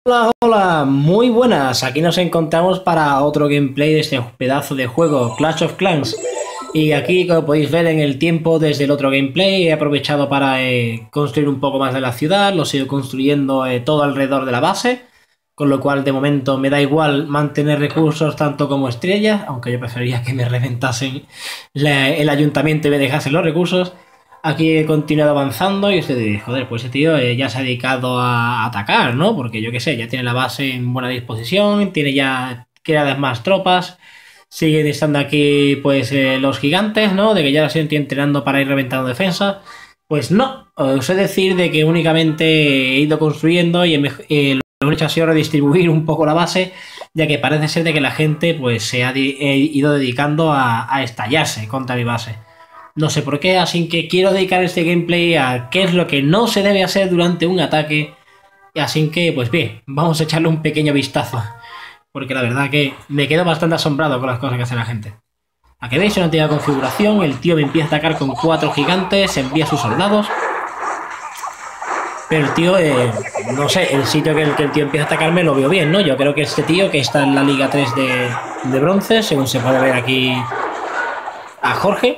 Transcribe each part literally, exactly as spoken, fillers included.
Hola, hola, muy buenas. Aquí nos encontramos para otro gameplay de este pedazo de juego, Clash of Clans. Y aquí, como podéis ver en el tiempo desde el otro gameplay, he aprovechado para eh, construir un poco más de la ciudad. Lo sigo construyendo eh, todo alrededor de la base, con lo cual de momento me da igual mantener recursos tanto como estrellas, aunque yo preferiría que me reventasen la- el ayuntamiento y me dejasen los recursos. Aquí he continuado avanzando y usted dice, joder, pues ese tío eh, ya se ha dedicado a atacar, ¿no? Porque yo qué sé, ya tiene la base en buena disposición, tiene ya creadas más tropas, siguen estando aquí pues eh, los gigantes, ¿no? De que ya los estoy entrenando para ir reventando defensa. Pues no, os he de decir de que únicamente he ido construyendo y he mej- eh, lo que he hecho ha sido redistribuir un poco la base, ya que parece ser de que la gente pues se ha di- eh, ido dedicando a, a estallarse contra mi base. No sé por qué, así que quiero dedicar este gameplay a qué es lo que no se debe hacer durante un ataque. Así que, pues bien, vamos a echarle un pequeño vistazo. Porque la verdad que me quedo bastante asombrado con las cosas que hace la gente. Aquí veis una antigua configuración, el tío me empieza a atacar con cuatro gigantes, envía a sus soldados. Pero el tío, eh, no sé, el sitio que el, que el tío empieza a atacarme lo veo bien, ¿no? Yo creo que este tío, que está en la Liga tres de, de bronce, según se puede ver aquí a Jorge,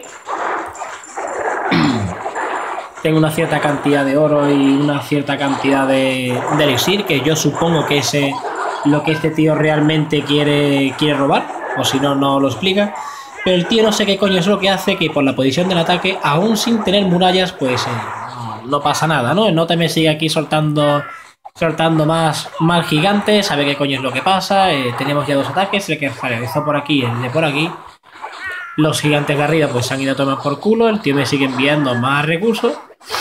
tengo una cierta cantidad de oro y una cierta cantidad de, de elixir, que yo supongo que es eh, lo que este tío realmente quiere, quiere robar, o si no, no lo explica. Pero el tío no sé qué coño es lo que hace, que por la posición del ataque, aún sin tener murallas, pues eh, no, no pasa nada, ¿no? No te me sigue aquí soltando soltando más, más gigantes, sabe qué coño es lo que pasa. Eh, tenemos ya dos ataques, el que realizó por aquí, el de por aquí. Los gigantes de arriba pues se han ido a tomar por culo, el tío me sigue enviando más recursos.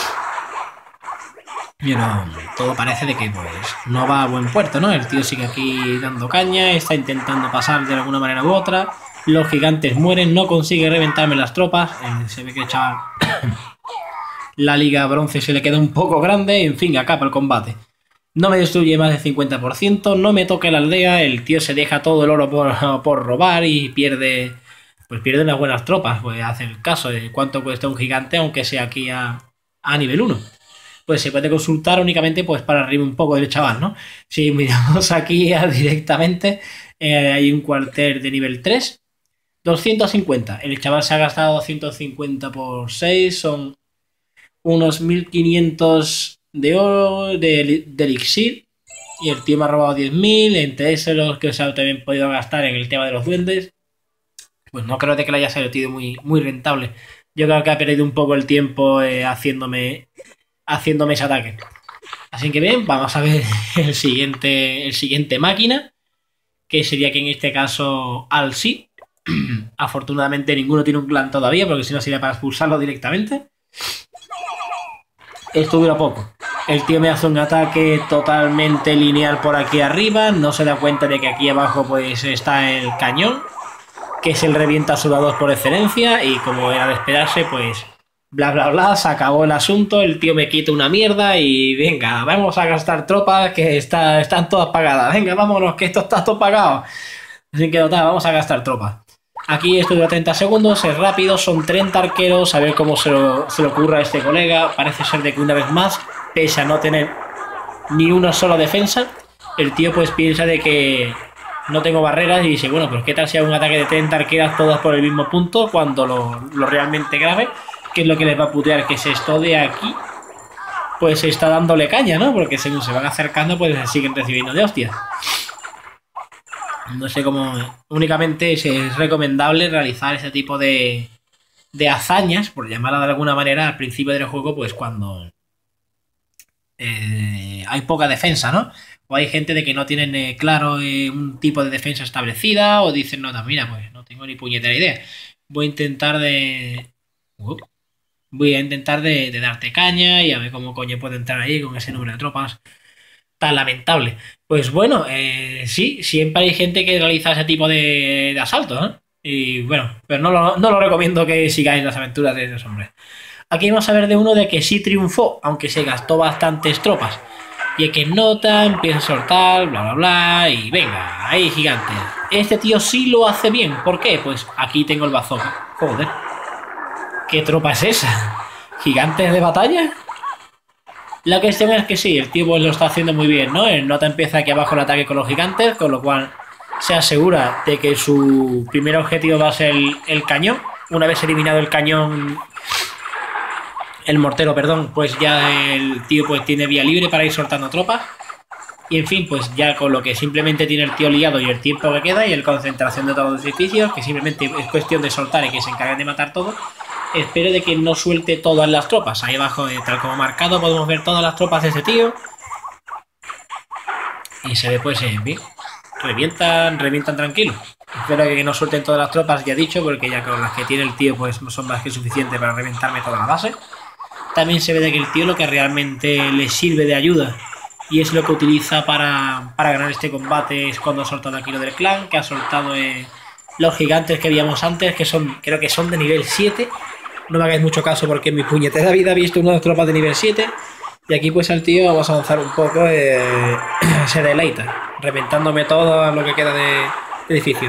Pero todo parece de que pues no va a buen puerto, ¿no? El tío sigue aquí dando caña, está intentando pasar de alguna manera u otra. Los gigantes mueren, no consigue reventarme las tropas. Eh, se ve que el chaval la liga bronce se le queda un poco grande. En fin, acaba el combate. No me destruye más del cincuenta por ciento, no me toca la aldea. El tío se deja todo el oro por, por robar y pierde pues pierde unas buenas tropas. Pues hace el caso de cuánto cuesta un gigante, aunque sea aquí a, a nivel uno. Pues se puede consultar únicamente pues para arriba un poco del chaval, ¿no? Si miramos aquí directamente, eh, hay un cuartel de nivel tres, doscientos cincuenta. El chaval se ha gastado doscientos cincuenta por seis, son unos mil quinientos de oro, de, de elixir, y el tío me ha robado diez mil, entre esos los que se ha también podido gastar en el tema de los duendes. Pues no creo de que le haya salido muy, muy rentable. Yo creo que ha perdido un poco el tiempo eh, haciéndome, haciéndome ese ataque. Así que bien, vamos a ver el siguiente, el siguiente máquina, que sería que en este caso Alci. Afortunadamente ninguno tiene un clan todavía, porque si no sería para expulsarlo directamente. Esto dura poco. El tío me hace un ataque totalmente lineal por aquí arriba, no se da cuenta de que aquí abajo pues está el cañón, que es el revienta soldados por excelencia, y como era de esperarse, pues bla bla bla, se acabó el asunto, el tío me quita una mierda y venga, vamos a gastar tropas que está, están todas pagadas, venga, vámonos, que esto está todo pagado. Así que nota, vamos a gastar tropas. Aquí esto dura treinta segundos, es rápido, son treinta arqueros, a ver cómo se lo, se lo ocurra a este colega. Parece ser de que una vez más, pese a no tener ni una sola defensa, el tío pues piensa de que no tengo barreras y dice, bueno, pues qué tal si hago un ataque de treinta arqueras todas por el mismo punto, cuando lo, lo realmente grave, que es lo que les va a putear, que es esto de aquí, pues está dándole caña, ¿no? Porque según se van acercando, pues se siguen recibiendo de hostias. No sé cómo. Únicamente es recomendable realizar ese tipo de, de hazañas, por llamarla de alguna manera, al principio del juego, pues cuando eh, hay poca defensa, ¿no? O hay gente de que no tienen eh, claro eh, un tipo de defensa establecida, o dicen, no, no, mira, pues no tengo ni puñetera idea. Voy a intentar de. Up, voy a intentar de, de darte caña y a ver cómo coño puedo entrar ahí con ese número de tropas tan lamentable. Pues bueno, eh, sí, siempre hay gente que realiza ese tipo de, de asaltos, ¿no? Y bueno, pero no lo, no lo recomiendo que sigáis las aventuras de esos hombres. Aquí vamos a ver de uno de que sí triunfó, aunque se gastó bastantes tropas. Y el que nota, empieza a soltar, bla, bla, bla, y venga, ahí gigante. Este tío sí lo hace bien. ¿Por qué? Pues aquí tengo el bazooka. Joder. ¿Qué tropa es esa? ¿Gigantes de batalla? La cuestión es que sí, el tío pues, lo está haciendo muy bien, ¿no? El nota empieza aquí abajo el ataque con los gigantes, con lo cual se asegura de que su primer objetivo va a ser el, el cañón. Una vez eliminado el cañón, el mortero, perdón, pues ya el tío pues tiene vía libre para ir soltando tropas. Y en fin, pues ya con lo que simplemente tiene el tío liado y el tiempo que queda y el concentración de todos los edificios, que simplemente es cuestión de soltar y que se encarguen de matar todo, espero de que no suelte todas las tropas. Ahí abajo, eh, tal como marcado, podemos ver todas las tropas de ese tío. Y se ve pues eh, bien. Revientan, revientan tranquilo. Espero que no suelten todas las tropas, ya dicho, porque ya con las que tiene el tío pues son más que suficientes para reventarme toda la base. También se ve de que el tío lo que realmente le sirve de ayuda y es lo que utiliza para, para ganar este combate es cuando ha soltado aquí lo del clan, que ha soltado eh, los gigantes que veíamos antes, que son, creo que son de nivel siete. No me hagáis mucho caso porque en mi puñetera vida he visto unas tropas de nivel siete. Y aquí pues el tío, vamos a avanzar un poco, eh, se deleita, reventándome todo lo que queda de, de edificios.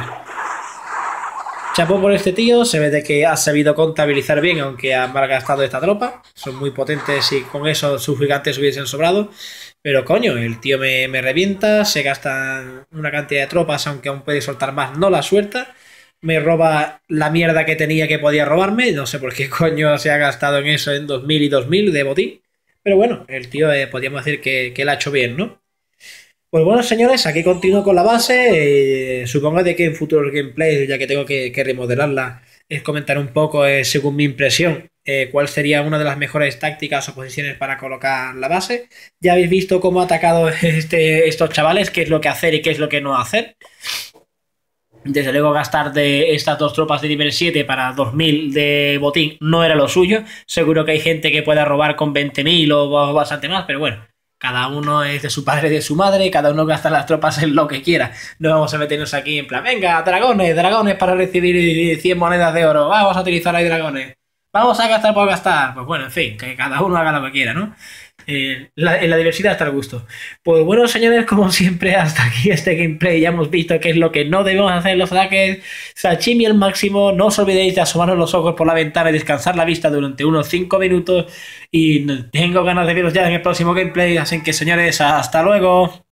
Chapó por este tío, se ve de que ha sabido contabilizar bien, aunque ha malgastado esta tropa. Son muy potentes y con eso sus gigantes hubiesen sobrado. Pero coño, el tío me, me revienta, se gasta una cantidad de tropas, aunque aún puede soltar más, no la suelta. Me roba la mierda que tenía que podía robarme, no sé por qué coño se ha gastado en eso en dos mil y dos mil de botín. Pero bueno, el tío eh, podríamos decir que, que lo ha hecho bien, ¿no? Pues bueno, señores, aquí continúo con la base. Eh, supongo de que en futuros gameplays, ya que tengo que, que remodelarla, es comentar un poco, eh, según mi impresión, eh, cuál sería una de las mejores tácticas o posiciones para colocar la base. Ya habéis visto cómo ha atacado este, estos chavales, qué es lo que hacer y qué es lo que no hacer. Desde luego gastar de estas dos tropas de nivel siete para dos mil de botín no era lo suyo. Seguro que hay gente que pueda robar con veinte mil o bastante más, pero bueno. Cada uno es de su padre y de su madre, cada uno gasta las tropas en lo que quiera. No vamos a meternos aquí en plan, venga, dragones, dragones para recibir cien monedas de oro, vamos a utilizar ahí dragones. Vamos a gastar por gastar. Pues bueno, en fin, que cada uno haga lo que quiera, ¿no? Eh, la, en la diversidad está el gusto. Pues bueno, señores, como siempre, hasta aquí este gameplay. Ya hemos visto qué es lo que no debemos hacer en los ataques. Sashimi al máximo. No os olvidéis de asomaros los ojos por la ventana y descansar la vista durante unos cinco minutos. Y tengo ganas de veros ya en el próximo gameplay. Así que, señores, hasta luego.